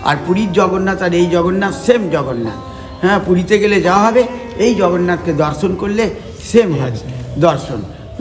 আর পুরীর জগন্নাথ আর এই জগন্নাথ সেম জগন্নাথ। হ্যাঁ, পুরীতে গেলে যাওয়া হবে, এই জগন্নাথকে দর্শন করলে সেম হয় দর্শন।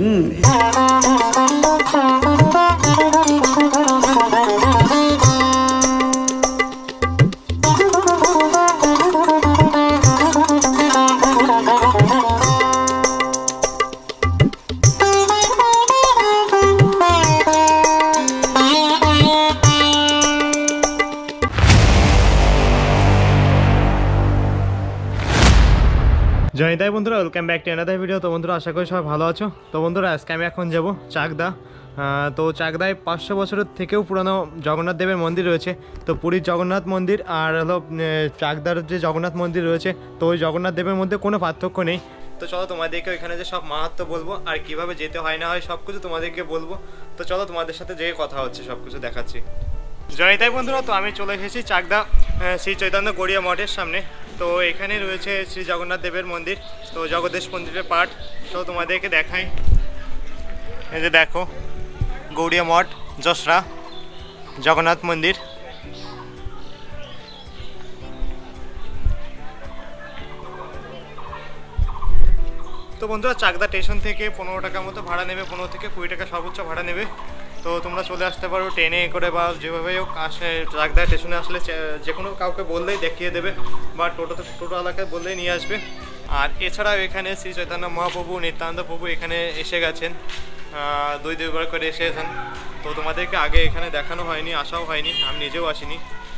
জয় তাই বন্ধুরা, welcome back to another video. তো বন্ধুরা, আশা করি সবাই ভালো আছো। তো বন্ধুরা, আজকে আমি এখন যাব চাকদা। তো চাকদায় 500 বছরের থেকেও পুরানো জগন্নাথ দেবের মন্দির রয়েছে। তো পুরীর জগন্নাথ মন্দির আর হলো চাকদার যে জগন্নাথ মন্দির রয়েছে, তো ওই জগন্নাথ দেবের মধ্যে কোনো পার্থক্য নেই। তো চলো তোমাদেরকে ওইখানে যে সব মাহাত্ম্য বলবো আর কীভাবে যেতে হয় না হয় সব কিছু তোমাদেরকে বলবো। তো চলো তোমাদের সাথে যে কথা হচ্ছে সব কিছু দেখাচ্ছি। জয় তাই বন্ধুরা, তো আমি চলে এসেছি চাকদা শ্রী চৈতন্য গড়িয়া মঠের সামনে। তো এখানে রয়েছে শ্রী জগন্নাথ দেবের মন্দির, তো জগদ্দেশ মন্দিরের পাঠ। তো তোমাদেরকে দেখাই, এই যে দেখো গৌড়িয়া মঠ, যশরা জগন্নাথ মন্দির। তো বন্ধুরা, চাকদা স্টেশন থেকে 15 টাকার মতো ভাড়া নেবে, 15 থেকে 20 টাকা সর্বোচ্চ ভাড়া নেবে। তো তোমরা চলে আসতে পারো ট্রেনে করে বা যেভাবে হোক আসে। চাকদা স্টেশনে আসলে যে কোনো কাউকে বললেই দেখিয়ে দেবে, বা টোটো এলাকায় বললেই নিয়ে আসবে। আর এছাড়াও এখানে শ্রী চৈতন্য মহাপ্রভু, নিত্যানন্দ প্রভু এখানে এসে গেছেন, দুইবার করে এসেছেন। তো তোমাদেরকে আগে এখানে দেখানো হয়নি, আসাও হয়নি, আমি নিজেও আসিনি।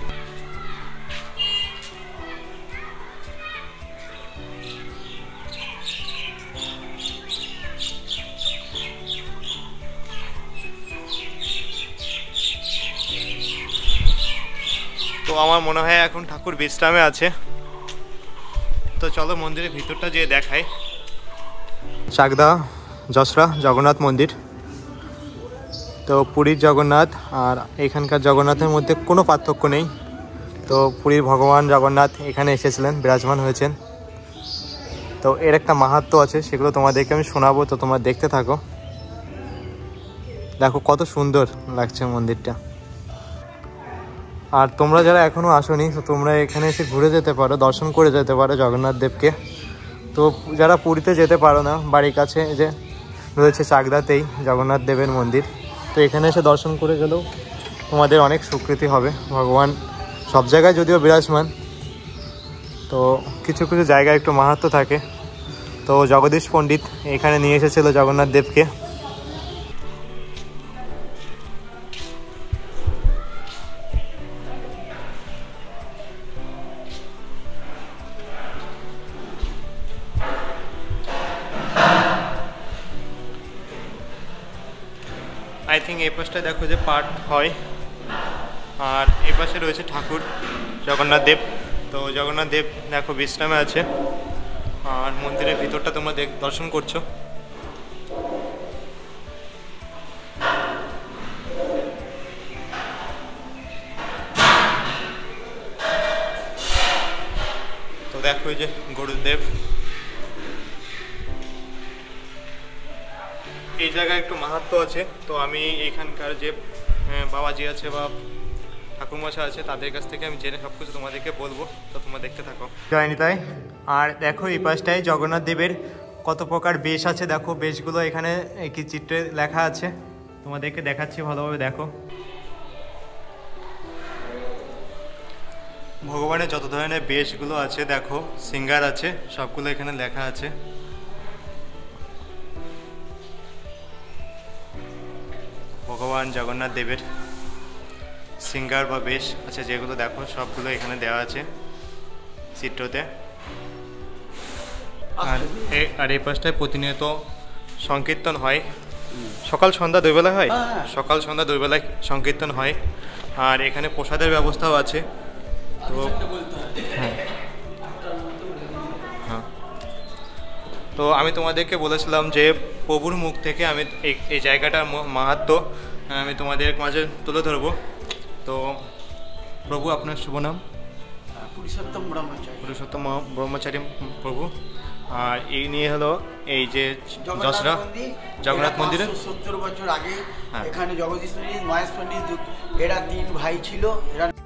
তো আমার মনে হয় এখন ঠাকুর বিশ্রামে আছে। তো চলো মন্দিরের ভিতরটা যেয়ে দেখাই। চাকদা যশরা জগন্নাথ মন্দির। তো পুরীর জগন্নাথ আর এখানকার জগন্নাথের মধ্যে কোনো পার্থক্য নেই। তো পুরীর ভগবান জগন্নাথ এখানে এসেছিলেন, বিরাজমান হয়েছেন। তো এর একটা মাহাত্ম্য আছে, সেগুলো তোমাদেরকে আমি শোনাবো। তো তোমরা দেখতে থাকো। দেখো কত সুন্দর লাগছে মন্দিরটা। আর তোমরা যারা এখনও আসোনি, তো তোমরা এখানে এসে ঘুরে যেতে পারো, দর্শন করে যেতে পারো জগন্নাথ দেবকে। তো যারা পুরীতে যেতে পারো না, বাড়ির কাছে যে রয়েছে চাকদাতেই জগন্নাথ দেবের মন্দির, তো এখানে এসে দর্শন করে গেলেও তোমাদের অনেক স্বীকৃতি হবে। ভগবান সব জায়গায় যদিও বিরাজমান, তো কিছু কিছু জায়গায় একটু মাহাত্ম্য থাকে। তো জগদীশ পণ্ডিত এখানে নিয়ে এসেছিল জগন্নাথ দেবকে। আই থিঙ্ক এই পাশটায় দেখো যে পাঠ হয়, আর এই পাশে রয়েছে ঠাকুর জগন্নাথ দেব। তো জগন্নাথ দেব দেখো বিশ্রামে আছে, আর মন্দিরের ভিতরটা তোমরা দর্শন করছো। তো দেখো এই যে গুরুদেব। এই জায়গায় একটু মাহাত্ম্য আছে। তো আমি এখানকার যে বাবাজি আছে বা ঠাকুরমশাই আছে, তাদের কাছ থেকে আমি জেনে সব কিছু তোমাদেরকে বলবো। তো তোমরা দেখতে থাকো। জয়নি তাই। আর দেখো এই পাশটায় জগন্নাথ দেবের কত প্রকার বেশ আছে। দেখো বেশগুলো এখানে কি চিত্রে লেখা আছে, তোমাদেরকে দেখাচ্ছি ভালোভাবে। দেখো ভগবানের যত ধরনের বেশগুলো আছে, দেখো সিঙ্গার আছে, সবগুলো এখানে লেখা আছে। ভগবান জগন্নাথ দেবের সিঙ্গার বা বেশ আছে যেগুলো, দেখো সবগুলো এখানে দেওয়া আছে চিত্রতে। আর এই পাশটায় প্রতিনিয়ত সংকীর্তন হয়, সকাল সন্ধ্যা দুইবেলা হয়, সকাল সন্ধ্যা দুইবেলায় সংকীর্তন হয়। আর এখানে প্রসাদের ব্যবস্থাও আছে। তো হ্যাঁ, তো আমি তোমাদেরকে বলেছিলাম যে প্রভুর মুখ থেকে আমি এই জায়গাটার মাহাত্ম্য আমি তোমাদের মাঝে তুলে ধরবো। তো প্রভু, আপনার শুভ নাম? পুরুষোত্তম ব্রহ্মচারী। পুরুষোত্তম ব্রহ্মচারী প্রভু। আর এই নিয়ে হলো এই যে যশরা জগন্নাথ মন্দিরে 70 বছর আগে এখানে জগদীশ পণ্ডিত, মহেশ পণ্ডিত, এরা 3 ভাই ছিল। এরা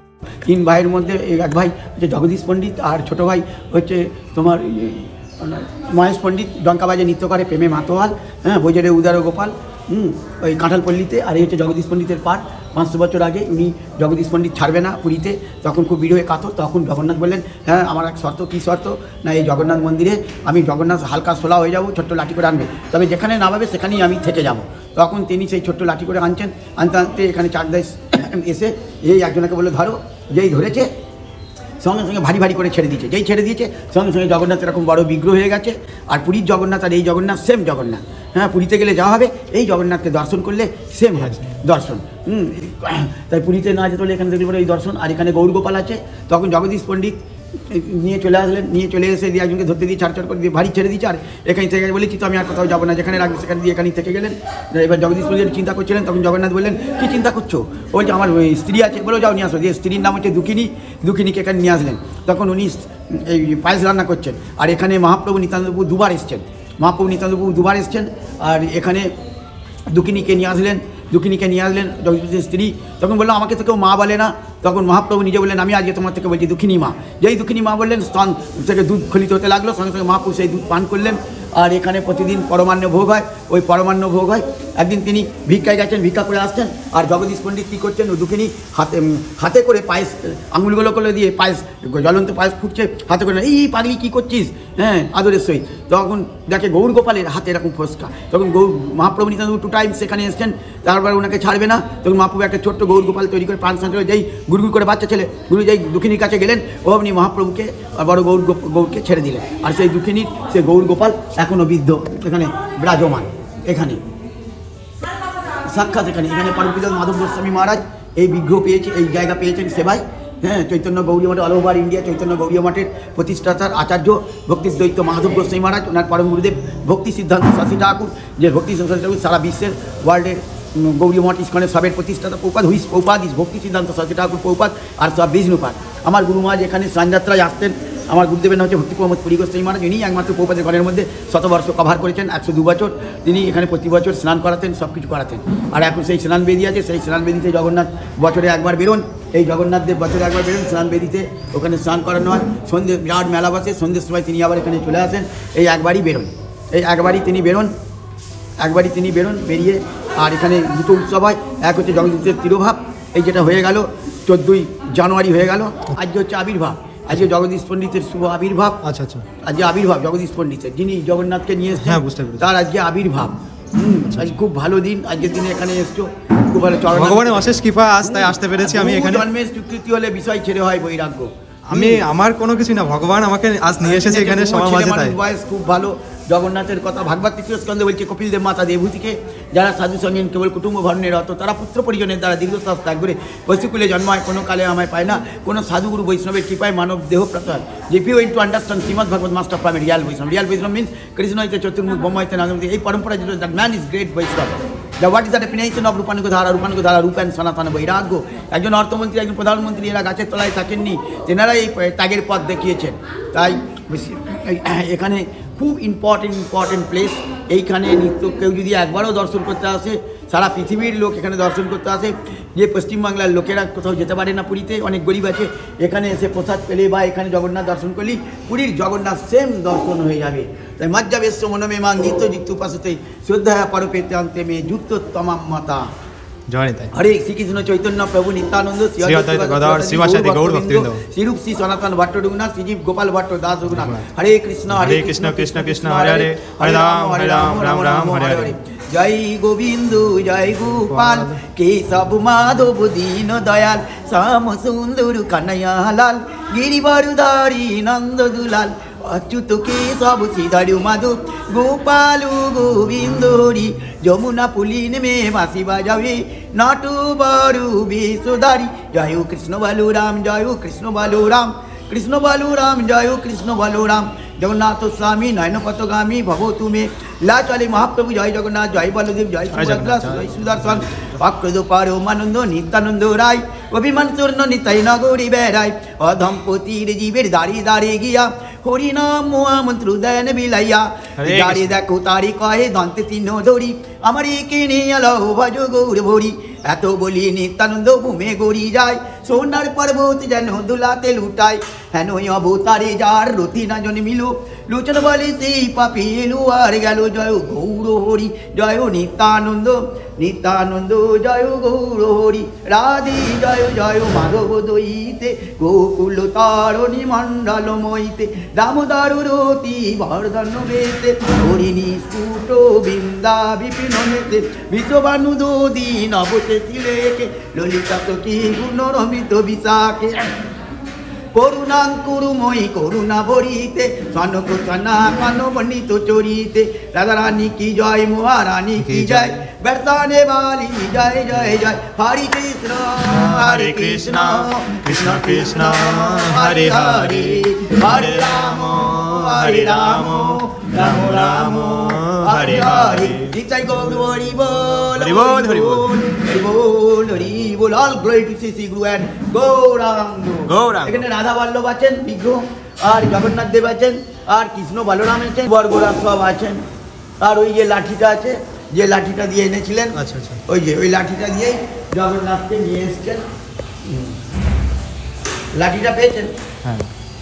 তিন ভাইয়ের মধ্যে এক ভাই হচ্ছে জগদীশ পণ্ডিত, আর ছোটো ভাই হচ্ছে তোমার মহেশ পণ্ডিত, ডঙ্কাবাজে নৃত্য করে, প্রেমে মাতোয়াল, হ্যাঁ, বোঝেরে উদার গোপাল, ওই কাঁঠালপল্লীতে। আর এই হচ্ছে জগদীশ পণ্ডিতের পাঠ। 500 বছর আগে উনি জগদীশ পণ্ডিত ছাড়বে না পুরীতে, তখন খুব ভিড় হয়ে কাতর। তখন জগন্নাথ বললেন, হ্যাঁ আমার এক শর্ত। কী শর্ত? না, এই জগন্নাথ মন্দিরে আমি জগন্নাথ হালকা সোলা হয়ে যাব, ছোট্ট লাঠি করে আনবে, তবে যেখানে নামাবে সেখানেই আমি থেকে যাব। তখন তিনি সেই ছোট্ট লাঠি করে আনছেন, আনতে আনতে এখানে চাকদায় এসে এই একজনকে বলে ধরো, যেই ধরেছে সঙ্গে সঙ্গে ভারী ভারী করে ছেড়ে দিয়েছে। যেই ছেড়ে দিয়েছে সঙ্গে সঙ্গে জগন্নাথ এরকম বড় বিগ্রহ হয়ে গেছে। আর পুরীর জগন্নাথ আর এই জগন্নাথ সেম জগন্নাথ। হ্যাঁ, পুরীতে গেলে যাওয়া হবে, এই জগন্নাথকে দর্শন করলে সেম হয় দর্শন। তাই পুরীতে না যেতে হলে এখানে দেখলে পরে এই দর্শন। আর এখানে গৌরগোপাল আছে। তখন জগদীশ পণ্ডিত নিয়ে চলে আসলেন, নিয়ে চলে এসে দিয়ে একজনকে ধরতে দিয়ে ছাড় করে দিয়ে ভারী ছেড়ে দিচ্ছে। আর এখানে থেকে বলেছি তো আমি আর কোথাও যাবো না, যেখানে রাখবে সেখানে দিয়ে এখানেই থেকে গেলেন। এবার জগদীশ পণ্ডিত চিন্তা করছিলেন, তখন জগন্নাথ বললেন, কী চিন্তা করছো? বলছে আমার স্ত্রী আছে। বলো যাও নিয়ে আসো। যে স্ত্রীর নাম হচ্ছে দুঃখিনী, দুঃখিনীকে এখানে নিয়ে আসলেন। তখন উনি এই পায়েস রান্না করছেন। আর এখানে মহাপ্রভু নিত্যানন্দপ্রভু দুবার এসছেন, মহাপ্রভু নিত্যানন্দপ্রভু দুবার এসছেন। আর এখানে দুঃখিনীকে নিয়ে আসলেন, দুঃখিনীকে নিয়ে আসলেন জগদীশের স্ত্রী। তখন বললো আমাকে তো কেউ মা বলে না। তখন মহাপ্রভু নিজে বললেন, আমি আজকে তোমার থেকে বলছি দুঃখিনী মা। যেই দুঃখিনী মা বললেন, স্তন থেকে দুধ খলিত হতে লাগলো। সঙ্গে সঙ্গে মহাপ্রভু সেই দুধ পান করলেন। আর এখানে প্রতিদিন পরমান্ন ভোগ হয়, ওই পরমান্ন ভোগ হয়। একদিন তিনি ভিক্ষায় গেছেন, ভিক্ষা করে আসছেন। আর জগদীশ পণ্ডিত কী করছেন, ও দুঃখিনী হাতে করে পায়েস আঙুলগুলো করে দিয়ে পায়েস, জ্বলন্ত পায়েস ফুটছে, হাতে করে, এই পাগলি কী করছিস, হ্যাঁ, আদরের সহিত। তখন দেখে গৌর গোপালের হাতে এরকম ফসকা। তখন মহাপ্রভু নিত্যানন্দ 2 টাইম সেখানে এসছেন। তারপর ওনাকে ছাড়বে না। তখন মহাপ্রভু একটা ছোট্ট গৌর গোপাল তৈরি করে প্রাণ সঞ্চয়, যেই গুড়গুড় করে বাচ্চা ছেলে গুরু যেই দুঃখিনীর কাছে গেলেন, ও আপনি মহাপ্রভুকে বড় গৌরকে ছেড়ে দিলেন। আর সেই দুঃখিনীর সে গৌর গোপাল এখনও বৃদ্ধ এখানে বিরাজমান। এখানে সাক্ষাৎ এখানে পরমপিতা মাধব গোস্বামী মহারাজ এই বিগ্রহ পেয়েছে, এই জায়গা পেয়েছেন সেবায়। হ্যাঁ, চৈতন্য গৌরীয় মঠে, all over India Chaitanya Gaudiya মঠের প্রতিষ্ঠাতার আচার্য ভক্তি দৈত্য মাধব গোস্বামী মহারাজ, ওনার পরম গুরুদেব ভক্তি সিদ্ধান্ত শশী ঠাকুর, যে ভক্তি সিদ্ধান্ত ঠাকুর সারা বিশ্বের ওয়ার্ল্ডের গৌরীয় মঠ ইস্কনের সবের প্রতিষ্ঠাতা প্রপাত হুইস প্রপাত ইস ভক্তি সিদ্ধান্ত শশী ঠাকুর প্রপাত, আর সব বিষ্ণুপাত। আমার গুরু মহারাজ এখানে স্নানযাত্রায় আসতেন। আমার গুরুদেবের নাম হচ্ছে ভক্তি প্রমোদ পুরী গোস্বামী মহারাজ। ইনি একমাত্র প্রপাতের ঘরের মধ্যে 100 বর্ষ কভার করেছেন, 102 বছর। তিনি এখানে প্রতি বছর স্নান করাতেন, সব কিছু করাতেন। আর এখন সেই স্নান বেদি আছে, সেই স্নান বেদিতে জগন্নাথ বছরে একবার বেরোন। এই জগন্নাথ দেব বছরে একবার বেরোন স্নান বেদিতে, ওখানে স্নান করানো হয়। সন্ধ্যে বিরাট মেলা বসে, সন্ধ্যের সময় তিনি আবার এখানে চলে আসেন। এই একবারই বেরোন, এই একবারই তিনি বেরোন, বেরিয়ে। আর এখানে দুটো উৎসব হয়, এক হচ্ছে জগন্নাথের তিরোভাব, এই যেটা হয়ে গেল 14ই জানুয়ারি হয়ে গেল। আজকে হচ্ছে আবির্ভাব, আজকে জগদীশ পণ্ডিতের শুভ আবির্ভাব। আচ্ছা আচ্ছা, আজকে আবির্ভাব জগদীশ পণ্ডিতের, যিনি জগন্নাথকে নিয়ে এসেছেন, হ্যাঁ বুঝতে পেরেছি, তার আজকে আবির্ভাব। আজ খুব ভালো দিন, আজকের দিনে এখানে এসছো, খুব ভালো। ভগবানের অশেষ কৃপা, আজ তাই আসতে পেরেছি আমি এখানে। জন্মের স্বীকৃতি হলে বিষয় ছেড়ে হয় বৈরাগ্য। আমি আমার কোনো কিছু না, ভগবান আমাকে আজ নিয়ে এসেছে এখানে সবার মাঝে। তাই বয়স খুব ভালো। জগন্নাথের কথা ভাগবত তৃতীয় স্কন্ধে বলছে, কপিল দেব মাতা দেবভূতিকে যারা সাধু সঙ্গীন কেবল কুটুম্ব ভরণের রত, তারা পুত্র পরিজনের দ্বারা দীর্ঘশ্বাস ত্যাগ করে বৈশুকুলে জন্মায়, কোনো কালে আমায় পায় না। কোনো সাধুগুরু বৈষ্ণবের কৃপায় মানব দেহ প্রাপ্ত হয়। If you in to understand Srimad Bhagavat master of real Vaishnava. Real Vaishnava means Krishna হইতে চতুর্মুখ, ব্রহ্ম হইতে নাগমতি। এই পরম্পরা যেটা, that man is great Vaishnava. What is the definition of Rupanuga dhara? Rupanuga ধারা রূপ অ্যান্ড সনাতন বৈরাগ্য। একজন অর্থমন্ত্রী, একজন প্রধানমন্ত্রী, এরা গাছের তলায় থাকেননি, তেনারা এই ত্যাগের পথ দেখিয়েছেন। তাই এখানে খুব ইম্পর্টেন্ট প্লেস। এইখানে নিত্য কেউ যদি একবারও দর্শন করতে আসে, সারা পৃথিবীর লোক এখানে দর্শন করতে আসে। যে পশ্চিমবাংলার লোকেরা কোথাও যেতে পারে না পুরীতে, অনেক গরিব আছে, এখানে এসে প্রসাদ পেলে বা এখানে জগন্নাথ দর্শন করলেই পুরীর জগন্নাথ সেম দর্শন হয়ে যাবে। তাই মজ্জাবেশ্য মনমে মান নিত্য যুক্ত উপাসতে শ্রদ্ধা পরপেতে অন্তে মে যুক্ত তমাম মাতা। হরে শ্রীকৃষ্ণ চৈতন্য প্রভু নিত্যানন্দ শ্রীরূপ শ্রী সনাতন ভট্ট রঘুনাথ শ্রীজীব গোপাল ভট্ট দাস রঘুনাথ। হরে কৃষ্ণ কৃষ্ণ কৃষ্ণ হরে হরে, হরে রাম রাম রাম হরে হরে। জয় গোবিন্দ জয় গোপাল কেশব মাধব দীন দয়াল, শ্যাম সুন্দর কানাইয়ালাল গিরিবরধারী নন্দ দুলাল, অচ্যুত কেশব শ্রীধর মাধব গোপাল গোবিন্দ হরি। যমুনা পুলিন মে বাঁশি বাজাবে নাটু বারু বেশধারী। জয় কৃষ্ণ বলরাম জয় কৃষ্ণ বলরাম, কৃষ্ণ বলরাম জয় কৃষ্ণ বলরাম। জগন্নাথ স্বামী নয়ন পথগামী ভব তুমি লাচালে মহাপ্রভু। জয় জগন্নাথ জয় বলদেব জয় সুভদ্রা জয় সুদর্শন। অক্রদ পরমানন্দ নিত্যানন্দ রায়, অভিমান চূর্ণ নিতাই নগরী বেড়ায়। অধম্পতির জীবের দাঁড়িয়ে দাঁড়িয়ে গিয়া হরিনাম মহামন্ত্র দেন বিলাইয়া। দাঁড়িয়ে দেখো তারি কহে দন্তে তিন্ন ধরি, আমার একে নিয়ে ভজ গৌর ভরি। এত বলি নিত্যানন্দ ভূমে গড়ি যায়, সোনার পর্বত যেন দুলাতে লুটায়, হেন অবতারে যার রতি না জন্মিল, লোচন বলে সেই পাপি এলো আর গেল। জয় গৌর হরি জয় নিত্যানন্দ, নিত্যানন্দ জয় গৌর হরি, রাধে জয় জয় মাধব দইতে, গোকুল তারণী মণ্ডল মইতে, দামোদর রতি বর্ধন বেতে, হরিণী স্ফুট বৃন্দা বিপিন নেতে, বিশ্ববানু দোদি নবশেষী লেখে, ললিতা সখী গুণ রমিত বিশাখে, করুণাং করুময়ী করুণা ভরিতে, সনক সনা কান বর্ণিত চরিতে, রাধা রানী কি জয় মহারানী কি জয়, বর্তানে বালি জয় জয় জয়, হরে কৃষ্ণ কৃষ্ণ কৃষ্ণ হরে হরে, হরে রাম রাম রাম হরে হরে, নিতাই গৌর হরি বল হরি বল হরি বল হরি বল হরি বল। All glory to Shri guru and Gauranga. এখানে রাধা বল্লভ আছেন বিগ্রহ, আর জগন্নাথ দেব আছেন, আর কৃষ্ণ বলরাম আছেন, বরগোরা সব আছেন। আর ওই যে লাঠিটা আছে, যে লাঠিটা দিয়ে এনেছিলেন, আচ্ছা আচ্ছা, ওই যে ওই লাঠিটা দিয়েই জগন্নাথকে নিয়ে এসছেন। লাঠিটা পেয়েছেন? হ্যাঁ,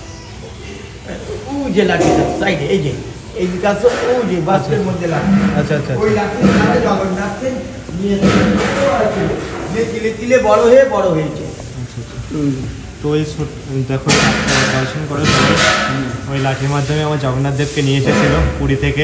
ও যে লাঠিটা সাইডে, এই যে এই বিকাশ, ও যে বাসের মধ্যে লাঠি, আচ্ছা আচ্ছা, ওই লাঠি জগন্নাথকে নিয়ে এসছেন। যে তিলে তিলে বড় হয়েছে। তো ওই দেখো দর্শন করে সবাই, ওই লাঠির মাধ্যমে আমার জগন্নাথ দেবকে নিয়ে এসেছিল পুরী থেকে।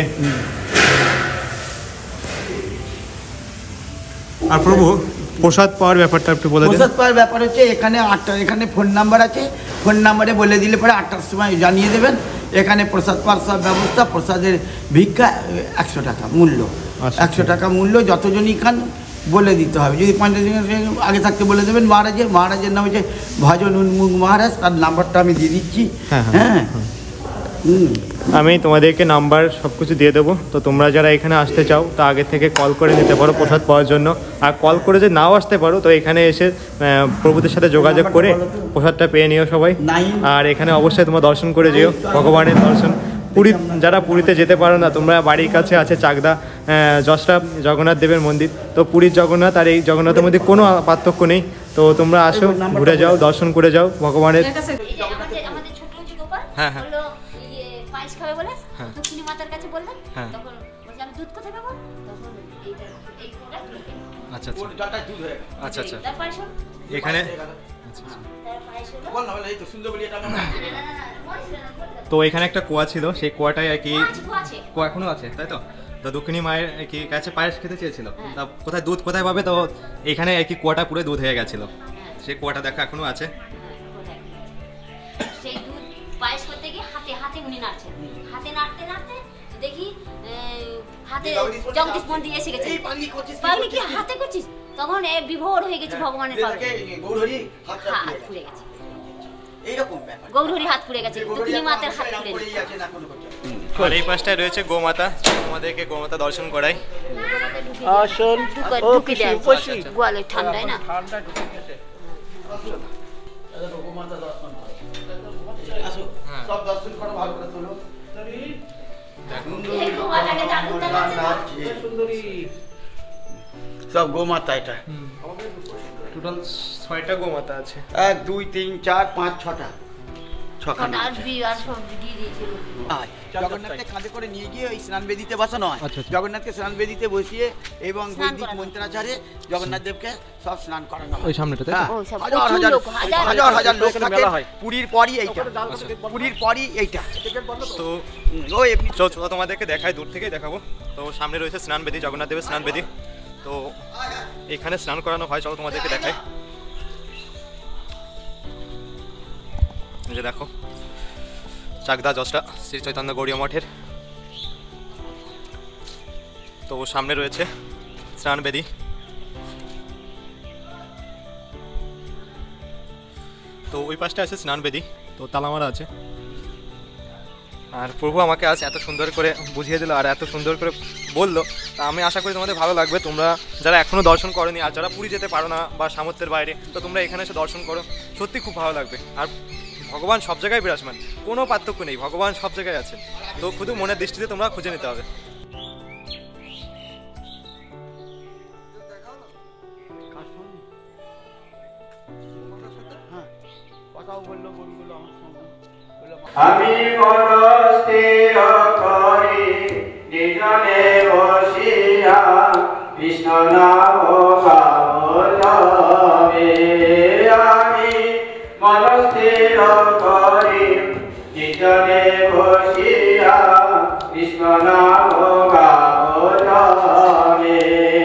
আর প্রভু প্রসাদ পাওয়ার ব্যাপারটা একটু বলে দিন। প্রসাদ পাওয়ার ব্যাপার হচ্ছে এখানে 8টা, এখানে ফোন নাম্বার আছে, ফোন নাম্বারে বলে দিলে পরে 8টার সময় জানিয়ে দেবেন। এখানে প্রসাদ পাওয়ার সব ব্যবস্থা, প্রসাদের ভিক্ষা 100 টাকা মূল্য, 100 টাকা মূল্য, যতজনই খান বলে দিতে হবে। যদি 50 দিনের আগে থাকতে বলে দেবেন। মহারাজের নাম হচ্ছে ভজন উন্মুখ মহারাজ, তার নাম্বারটা আমি দিয়ে দিচ্ছি। হ্যাঁ, আমি তোমাদেরকে নাম্বার সব কিছু দিয়ে দেবো। তো তোমরা যারা এখানে আসতে চাও তা আগে থেকে কল করে নিতে পারো প্রসাদ পাওয়ার জন্য। আর কল করে যে নাও আসতে পারো, তো এখানে এসে প্রভুদের সাথে যোগাযোগ করে প্রসাদটা পেয়ে নিও সবাই। আর এখানে অবশ্যই তোমরা দর্শন করে যেও, ভগবানের দর্শন। পুরী যারা পুরীতে যেতে পারো না, তোমরা বাড়ির কাছে আছে চাকদা যশটা জগন্নাথ দেবের মন্দির। তো পুরীর জগন্নাথ আর এই জগন্নাথের মধ্যে কোনো পার্থক্য নেই। তো তোমরা আসো, ঘুরে যাও, দর্শন করে যাও ভগবানের। হ্যাঁ হ্যাঁ, পায়েস খাবে বলে দক্ষিণী মাতার কাছে বললেন, তখন বলছে আমি দুধ কোথায় পাবো, তখন এই আচ্ছা আচ্ছা আচ্ছা আচ্ছা, এখানে তো এখানে একটা কুয়া ছিল, সেই কুয়াটাই আর কি, কুয়া এখনো আছে তাই তো। তো দক্ষিণী মায়ের কি কাছে পায়েস খেতে চেয়েছিল, তা কোথায় দুধ কোথায় পাবে, তো এখানে আর কি কুয়াটা পুরো দুধ হয়ে গেছিল। সেই কুয়াটা দেখা এখনো আছে। সেই দুধ পায়েস করতে গিয়ে হাতে উনি নাড়ছেন, হাতে নাড়তে নাড়তে দেখি হাতে জগদীশ পন্ডি এসে গেছে। পাগলি কি হাতে করছিস? তখন বিভোর হয়ে গেছে ভগবানের পাগলি, হাত পুড়ে গেছে। গৌরহরি হাত পুড়ে গেছে, দক্ষিণী মাতার হাত পুড়ে গেছে। আর এই পাশটায় রয়েছে গোমাতা, আমাদেরকে গোমাতা দর্শন করাই। আসল ঢুকে দেয় গোয়ালে, ঠান্ডায় না। সব দর্শন করো, ভালো করে তোলো। সব গোমাতা, এটা টোটাল 6টা গোমাতা আছে। 1 2 3 4 5 6টা, 6খানা জগন্নাথকে কাঁধে করে নিয়ে গিয়ে ওই স্নান বেদিতে বসানো হয়। জগন্নাথকে স্নান বেদিতে বসিয়ে এবং বৈদিক মন্ত্রাচারে জগন্নাথ দেবকে সব স্নান করানো হয়। ওই সামনেটাতে হাজার লোক থাকে। পুরীর পরই এইটা, পুরীর পরই এইটা। তো চলো তোমাদেরকে দেখাই, দূর থেকেই দেখাবো। তো সামনে রয়েছে স্নান বেদি, জগন্নাথ দেবের স্নান বেদি। তো এখানে স্নান করানো হয়, চলো তোমাদেরকে দেখাই। যে দেখো চাকদা যশটা শ্রী চৈতন্য গৌড়ীয় মঠের। তো সামনে রয়েছে স্নান বেদি। তো ওই পাশটা আছে স্নান বেদি, তো তালামারা আছে। আর প্রভু আমাকে আজ এত সুন্দর করে বুঝিয়ে দিল আর এত সুন্দর করে বললো, তা আমি আশা করি তোমাদের ভালো লাগবে। তোমরা যারা এখনও দর্শন করোনি আর যারা পুরী যেতে পারো না বা সামর্থ্যের বাইরে, তো তোমরা এখানে এসে দর্শন করো, সত্যি খুব ভালো লাগবে। আর ভগবান সব জায়গায় বিরাজমান, কোনো পার্থক্য নেই, ভগবান সব জায়গায় আছেন। তো শুধু মনের দৃষ্টিতে তোমরা খুঁজে নিতে হবে। আমি মনস্থির করি নিজনে বসিয়া কৃষ্ণ নাম গাবো তবে। আমি মনস্থির করি নিজনে বসিয়া কৃষ্ণ নাম গাবো তবে।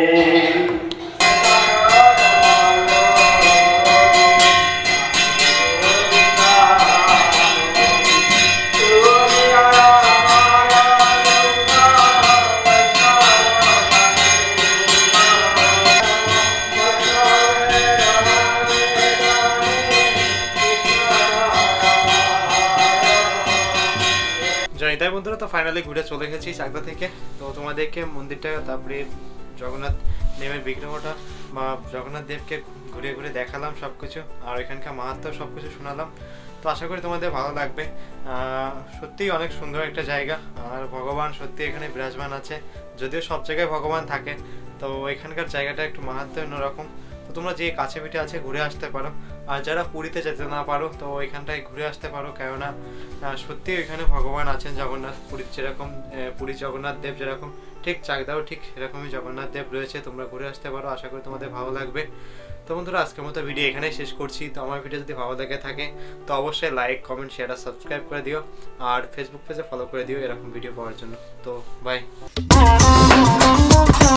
জয়িতাই বন্ধুরা, তো ফাইনালি ঘুরে চলে গেছি চাকদা থেকে। তো তোমাদেরকে মন্দিরটা, তারপরে জগন্নাথ দেবের বিগ্রহটা বা জগন্নাথ দেবকে ঘুরে ঘুরে দেখালাম সব কিছু, আর এখানকার মাহাত্ম্য সব কিছু শোনালাম। তো আশা করি তোমাদের ভালো লাগবে। সত্যিই অনেক সুন্দর একটা জায়গা, আর ভগবান সত্যি এখানে বিরাজমান আছে। যদিও সব জায়গায় ভগবান থাকে, তো এখানকার জায়গাটা একটু মাহাত্ম্য অন্যরকম। তো তোমরা যে কাছে পিঠে আছে ঘুরে আসতে পারো, আর যারা পুরীতে যেতে না পারো তো এখানটায় ঘুরে আসতে পারো, কেননা সত্যি এখানে ভগবান আছেন জগন্নাথ। পুরীর যেরকম পুরীর জগন্নাথ দেব যেরকম, ঠিক চাকদাও ঠিক সেরকমই জগন্নাথ দেব রয়েছে। তোমরা ঘুরে আসতে পারো, আশা করি তোমাদের ভালো লাগবে। তো বন্ধুরা, আজকের মতো ভিডিও এখানেই শেষ করছি। তো আমার ভিডিও যদি ভালো লেগে থাকে তো অবশ্যই লাইক, কমেন্ট, শেয়ার আর সাবস্ক্রাইব করে দিও, আর ফেসবুক পেজে ফলো করে দিও এরকম ভিডিও পাওয়ার জন্য। তো বাই।